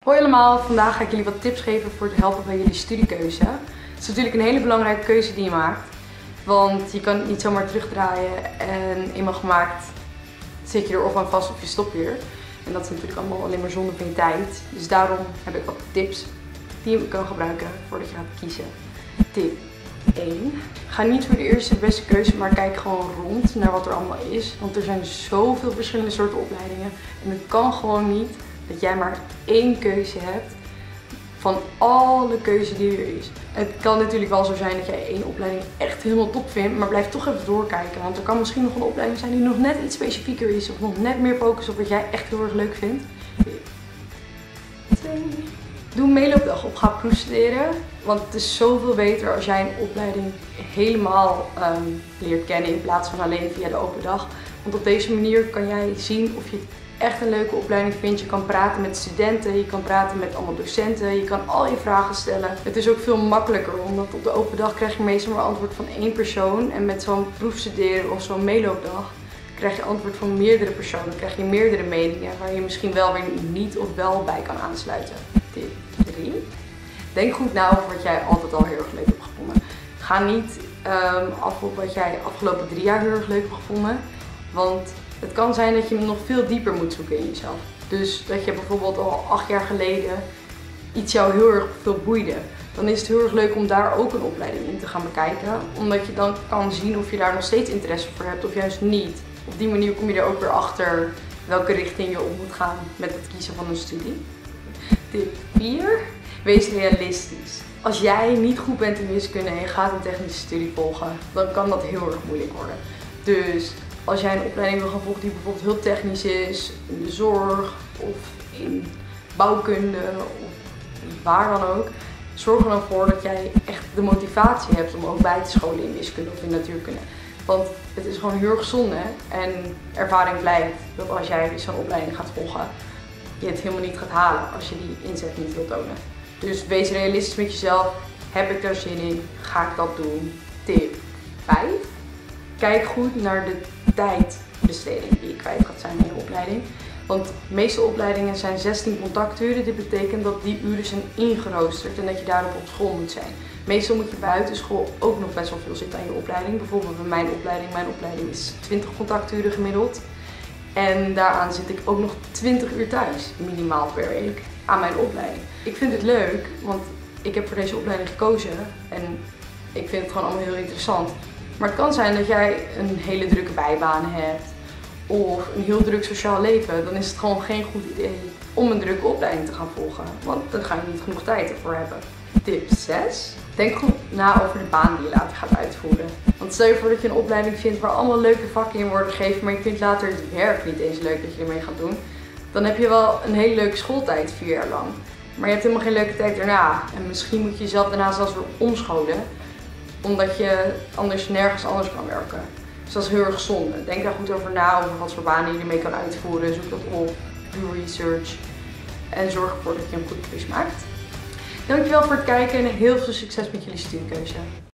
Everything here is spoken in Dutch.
Hoi allemaal, vandaag ga ik jullie wat tips geven voor het helpen bij jullie studiekeuze. Het is natuurlijk een hele belangrijke keuze die je maakt, want je kan het niet zomaar terugdraaien en eenmaal gemaakt zit je er of aan vast of je stopt weer. En dat is natuurlijk allemaal alleen maar zonde van je tijd. Dus daarom heb ik wat tips die je kan gebruiken voordat je gaat kiezen. Tip 1. Ga niet voor de eerste beste keuze, maar kijk gewoon rond naar wat er allemaal is. Want er zijn zoveel verschillende soorten opleidingen en het kan gewoon niet dat jij maar één keuze hebt van alle keuzes die er is. Het kan natuurlijk wel zo zijn dat jij één opleiding echt helemaal top vindt, maar blijf toch even doorkijken. Want er kan misschien nog een opleiding zijn die nog net iets specifieker is of nog net meer focus op wat jij echt heel erg leuk vindt. 2. Doe een meeloopdag op, ga proefstuderen. Want het is zoveel beter als jij een opleiding helemaal leert kennen in plaats van alleen via de open dag. Want op deze manier kan jij zien of je het echt een leuke opleiding vindt. Je kan praten met studenten, je kan praten met allemaal docenten, je kan al je vragen stellen. Het is ook veel makkelijker, omdat op de open dag krijg je meestal maar antwoord van één persoon. En met zo'n proefstuderen of zo'n meeloopdag krijg je antwoord van meerdere personen, krijg je meerdere meningen waar je misschien wel weer niet of wel bij kan aansluiten. Tip 3. Denk goed na over wat jij altijd al heel erg leuk hebt gevonden. Ga niet af op wat jij afgelopen 3 jaar heel erg leuk hebt gevonden. Want het kan zijn dat je nog veel dieper moet zoeken in jezelf. Dus dat je bijvoorbeeld al 8 jaar geleden iets jou heel erg veel boeide. Dan is het heel erg leuk om daar ook een opleiding in te gaan bekijken. Omdat je dan kan zien of je daar nog steeds interesse voor hebt of juist niet. Op die manier kom je er ook weer achter welke richting je op moet gaan met het kiezen van een studie. Tip 4. Wees realistisch. Als jij niet goed bent in wiskunde en je gaat een technische studie volgen, dan kan dat heel erg moeilijk worden. Dus als jij een opleiding wil gaan volgen die bijvoorbeeld heel technisch is, in de zorg of in bouwkunde of waar dan ook, zorg er dan voor dat jij echt de motivatie hebt om ook bij te scholen in wiskunde of in natuurkunde. Want het is gewoon heel erg zonde en ervaring blijkt dat als jij zo'n opleiding gaat volgen, je het helemaal niet gaat halen als je die inzet niet wilt tonen. Dus wees realistisch met jezelf. Heb ik daar zin in? Ga ik dat doen? Tip 5. Kijk goed naar de tijdbesteding die je kwijt gaat zijn in je opleiding. Want de meeste opleidingen zijn 16 contacturen. Dit betekent dat die uren zijn ingeroosterd en dat je daarop op school moet zijn. Meestal moet je buiten school ook nog best wel veel zitten aan je opleiding. Bijvoorbeeld bij mijn opleiding is 20 contacturen gemiddeld. En daaraan zit ik ook nog 20 uur thuis, minimaal per week, aan mijn opleiding. Ik vind het leuk, want ik heb voor deze opleiding gekozen en ik vind het gewoon allemaal heel interessant. Maar het kan zijn dat jij een hele drukke bijbaan hebt of een heel druk sociaal leven. Dan is het gewoon geen goed idee om een drukke opleiding te gaan volgen, want dan ga je niet genoeg tijd ervoor hebben. Tip 6. Denk goed na over de baan die je later gaat uitvoeren. Want stel je voor dat je een opleiding vindt waar allemaal leuke vakken in worden gegeven, maar je vindt later het werk niet eens leuk dat je ermee gaat doen. Dan heb je wel een hele leuke schooltijd 4 jaar lang. Maar je hebt helemaal geen leuke tijd daarna. En misschien moet je jezelf daarna zelfs weer omscholen, omdat je anders nergens anders kan werken. Dus dat is heel erg zonde. Denk daar goed over na, over wat voor banen je ermee kan uitvoeren. Zoek dat op, doe research en zorg ervoor dat je een goede keuze maakt. Dankjewel voor het kijken en heel veel succes met jullie studiekeuze.